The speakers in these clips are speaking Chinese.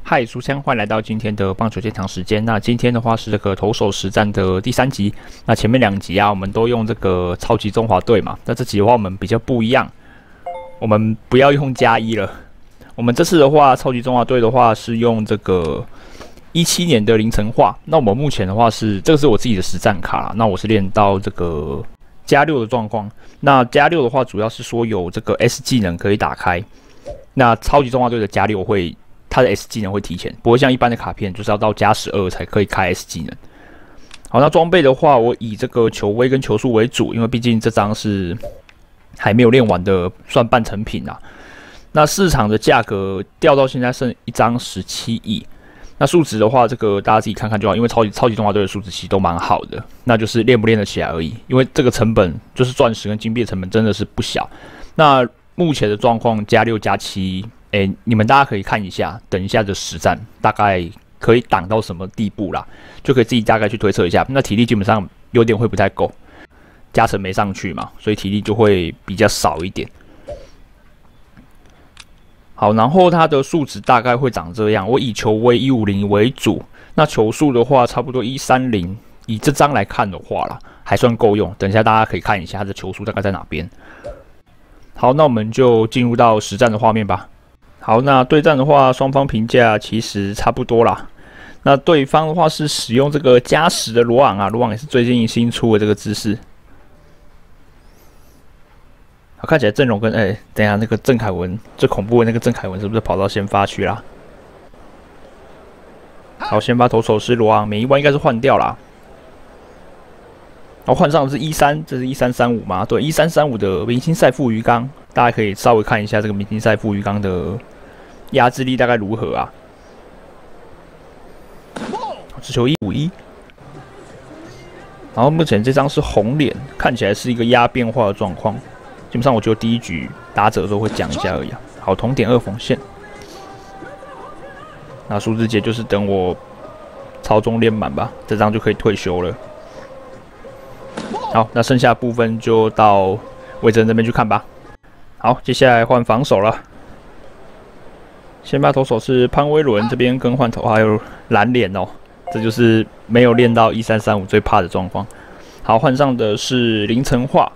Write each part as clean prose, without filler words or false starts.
嗨，书香，欢迎来到今天的棒球天堂时间。那今天的话是这个投手实战的第3集。那前面2集啊，我们都用这个超级中华队嘛。那这集的话，我们比较不一样，我们不要用+1了。我们这次的话，超级中华队的话是用这个17年的林成化。那我们目前的话是，这个是我自己的实战卡啦。那我是练到这个+6的状况。那+6的话，主要是说有这个 S 技能可以打开。那超级中华队的+6会。它的 S 技能会提前，不会像一般的卡片，就是要到+12才可以开 S 技能。好，那装备的话，我以这个球威跟球速为主，因为毕竟这张是还没有练完的，算半成品啊。那市场的价格掉到现在剩一张17亿。那数值的话，这个大家自己看看就好，因为超级中华队的数值其实都蛮好的，那就是练不练得起来而已。因为这个成本就是钻石跟金币的成本真的是不小。那目前的状况+6、+7。你们大家可以看一下，等一下的实战大概可以挡到什么地步啦，就可以自己大概去推测一下。那体力基本上有点会不太够，加成没上去嘛，所以体力就会比较少一点。好，然后它的数值大概会长这样，我以球威150为主，那球速的话差不多130，以这张来看的话啦，还算够用。等一下大家可以看一下它的球速大概在哪边。好，那我们就进入到实战的画面吧。好，那对战的话，双方评价其实差不多啦。那对方的话是使用这个+10的罗昂啊，罗昂也是最近新出的这个姿势。好，看起来阵容跟等一下那个郑凯文最恐怖的那个郑凯文是不是跑到先发去啦？好，先发投手是罗昂，每一弯应该是换掉啦。然后换上的是13，这是1335吗？对，1335的明星赛富鱼缸，大家可以稍微看一下这个明星赛富鱼缸的压制力大概如何啊？直球151，然后目前这张是红脸，看起来是一个压变化的状况。基本上我就第一局打者的时候会讲一下而已啊。好，同点2缝线，那数字节就是等我超中练满吧，这张就可以退休了。好，那剩下部分就到魏征这边去看吧。好，接下来换防守了。先发投手是潘威伦，这边更换头还有蓝脸哦，这就是没有练到1335最怕的状况。好，换上的是林成化，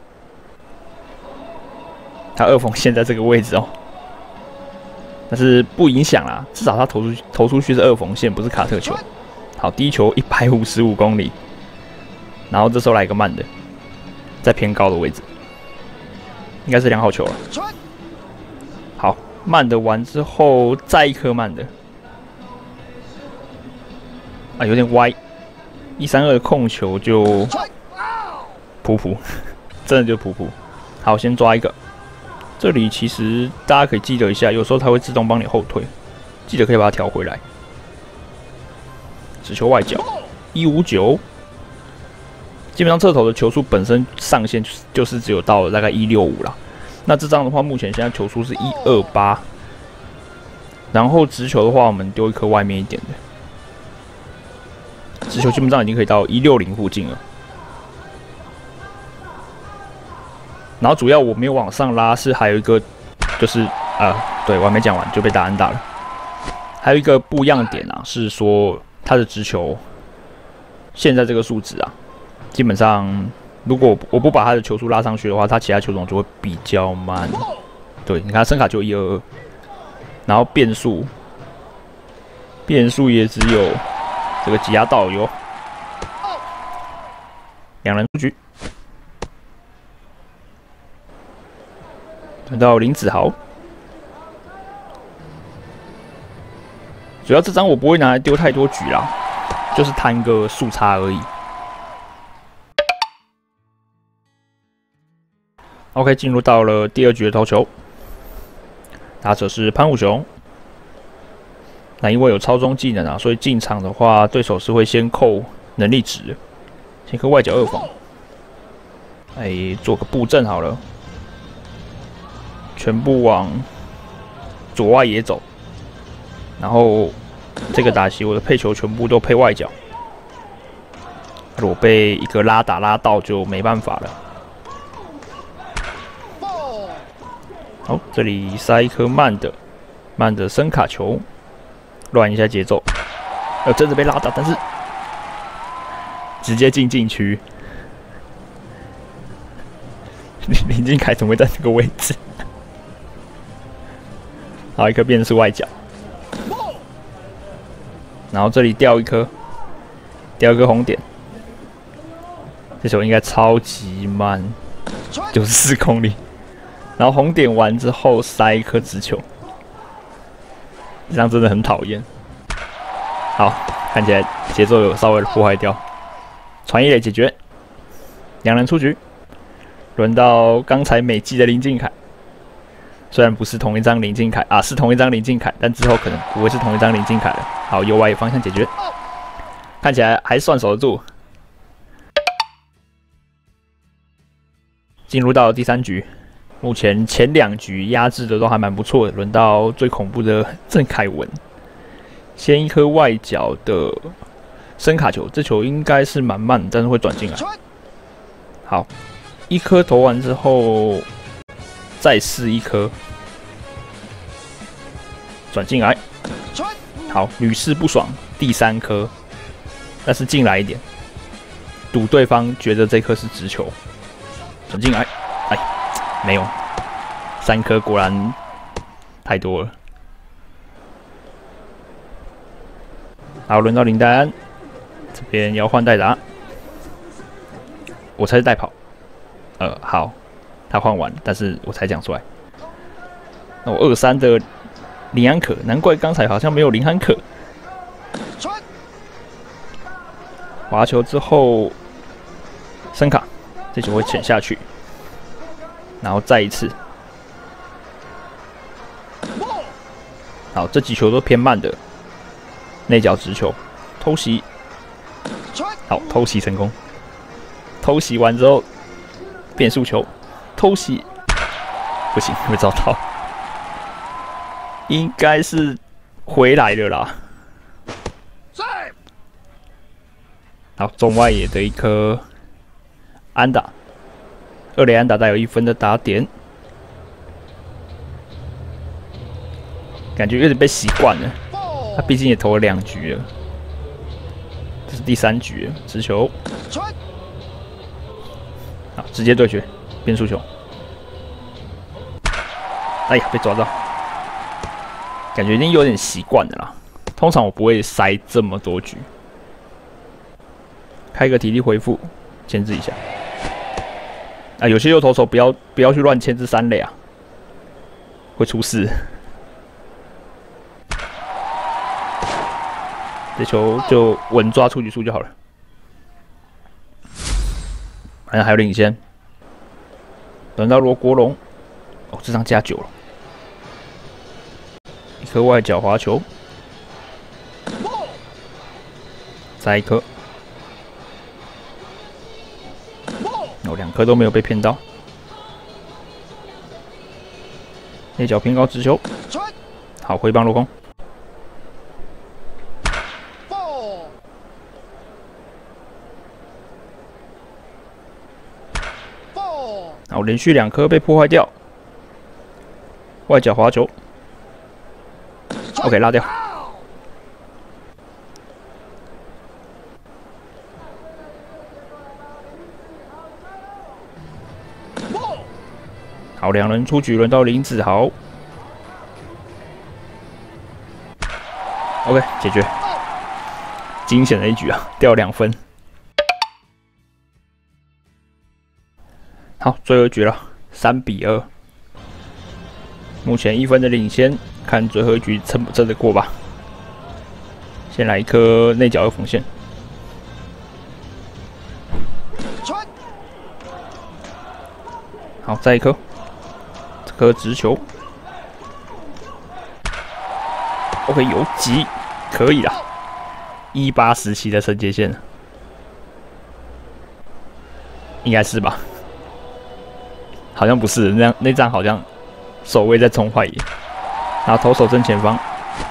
他2缝线在这个位置哦，但是不影响啦，至少他投出去是2缝线，不是卡特球。好，第一球155公里。然后这时候来一个慢的，在偏高的位置，应该是2号球了。好，慢的完之后再一颗慢的，啊，有点歪。132的控球就普，真的就普。好，先抓一个。这里其实大家可以记得一下，有时候它会自动帮你后退，记得可以把它调回来。直球外角159。基本上侧投的球速本身上限就是只有到了大概165啦。那这张的话，目前现在球速是128，然后直球的话，我们丢一颗外面一点的，直球基本上已经可以到160附近了。然后主要我没有往上拉，是还有一个就是对我还没讲完就被打安打了。还有一个不一样的点啊，是说他的直球现在这个数值啊。基本上，如果我不把他的球速拉上去的话，他其他球种就会比较慢。对，你看声卡就122，然后变速也只有这个挤压导游，2人出局。轮到林子豪，主要这张我不会拿来丢太多局啦，就是摊个速差而已。OK， 进入到了第2局的投球，打者是潘武雄。那因为有超中技能啊，所以进场的话，对手是会先扣能力值，先扣外角2缝。做个布阵好了，全部往左外野走，然后这个打席我的配球全部都配外角，如果被一个拉打拉到就没办法了。好，这里塞一颗慢的声卡球， 乱一下节奏。真的被拉倒，但是直接进禁区。林敬凯怎么会在这个位置？好，一颗变速外角，然后这里掉一颗红点。这球应该超级慢，94公里。然后红点完之后塞一颗直球，这样真的很讨厌。好，看起来节奏有稍微破坏掉。传一垒解决，2人出局。轮到刚才美记的林敬凯，虽然不是同一张林敬凯啊，是同一张林敬凯，但之后可能不会是同一张林敬凯了。好，右外方向解决，看起来还算守得住。进入到第3局，目前前2局压制的都还蛮不错的。轮到最恐怖的郑凯文，先一颗外角的深卡球，这球应该是蛮慢，但是会转进来。好，一颗投完之后，再试一颗转进来。好，屡试不爽，第3颗，但是进来一点，赌对方觉得这颗是直球。转进来，哎，没有，3颗果然太多了。好，轮到林黛安，这边要换代打，我猜是代跑。好，他换完，但是我才讲出来。那我2-3的林安可，难怪刚才好像没有林安可。滑球之后，深卡。这球会潜下去，然后再一次。好，这几球都偏慢的，内角直球，偷袭。好，偷袭成功。偷袭完之后，变速球，偷袭，不行，会遭到。应该是回来了啦。好，中外野的一颗。安打，2垒安打带有1分的打点，感觉有点被习惯了。他毕竟也投了2局了，这是第3局了，直球，好，直接对决，变速球，哎呀，被抓到，感觉已经有点习惯了啦。通常我不会塞这么多局，开个体力恢复，牵制一下。啊，有些右投手不要去乱牵制3垒啊，会出事。这球就稳抓出局数就好了。好像还有领先。轮到罗国龙，哦，这张加9了。一颗外角滑球，再一颗。2颗都没有被骗到，内角偏高直球，好，挥棒落空。好，连续2颗被破坏掉，外角滑球 ，OK， 拉掉。好，2人出局，轮到林子豪。OK， 解决。惊险的一局啊，掉2分。好，最后一局了，3-2。目前1分的领先，看最后一局撑不撑得过吧。先来一颗内角右缝线。好，再一颗。这颗直球 ，OK， 有击，可以啦。18时期的承接线，应该是吧？好像不是，那张好像守卫在中外野，然后投手正前方。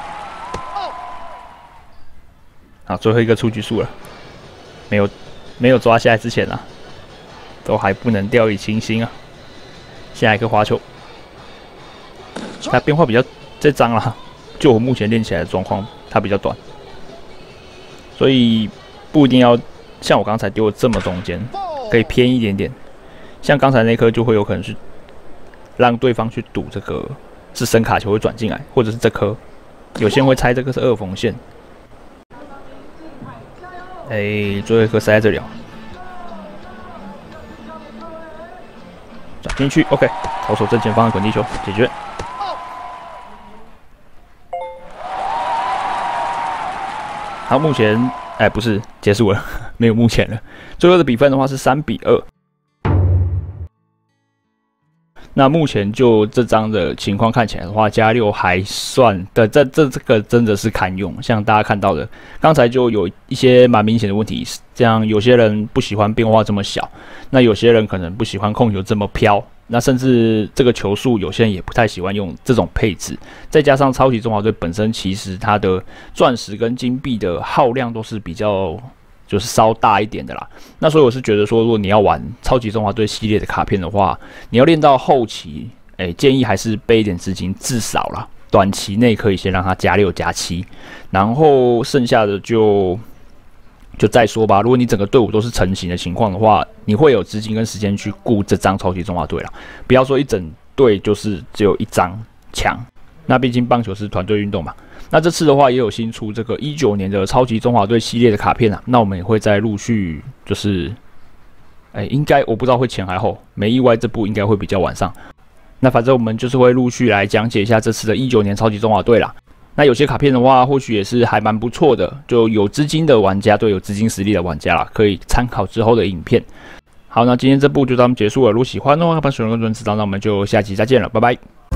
好，最后一个出局数了，没有抓下来之前啊，都还不能掉以轻心啊。下一个滑球，它变化比较这张啦，就我目前练起来的状况， 它比较短，所以不一定要像我刚才丢的这么中间，可以偏一点点。像刚才那颗就会有可能是让对方去赌这个是声卡球会转进来，或者是这颗，有些人会猜这个是二缝线。最后一颗塞在这里哦，转进去 ，OK， 投手正前方的滚地球解决。好，目前不是结束了，没有目前了。最后的比分的话是3-2。那目前就这张的情况看起来的话，加6还算的，这个真的是堪用。像大家看到的，刚才就有一些蛮明显的问题，像有些人不喜欢变化这么小，那有些人可能不喜欢控球这么飘，那甚至这个球速，有些人也不太喜欢用这种配置。再加上超级中华队本身其实它的钻石跟金币的耗量都是比较就是稍大一点的啦。那所以我是觉得说，如果你要玩超级中华队系列的卡片的话，你要练到后期，建议还是备一点资金，至少啦，短期内可以先让它加6加7，然后剩下的就再说吧。如果你整个队伍都是成型的情况的话，你会有资金跟时间去顾这张超级中华队啦。不要说一整队就是只有一张强，那毕竟棒球是团队运动嘛。那这次的话也有新出这个19年的超级中华队系列的卡片啊，那我们也会再陆续就是，应该我不知道会前还后，没意外这部应该会比较晚上。那反正我们就是会陆续来讲解一下这次的19年超级中华队啦。那有些卡片的话，或许也是还蛮不错的，就有资金的玩家对有资金实力的玩家啦，可以参考之后的影片。好，那今天这部就到这结束了。如果喜欢的话，把水龙头知道，那我们就下期再见了，拜拜。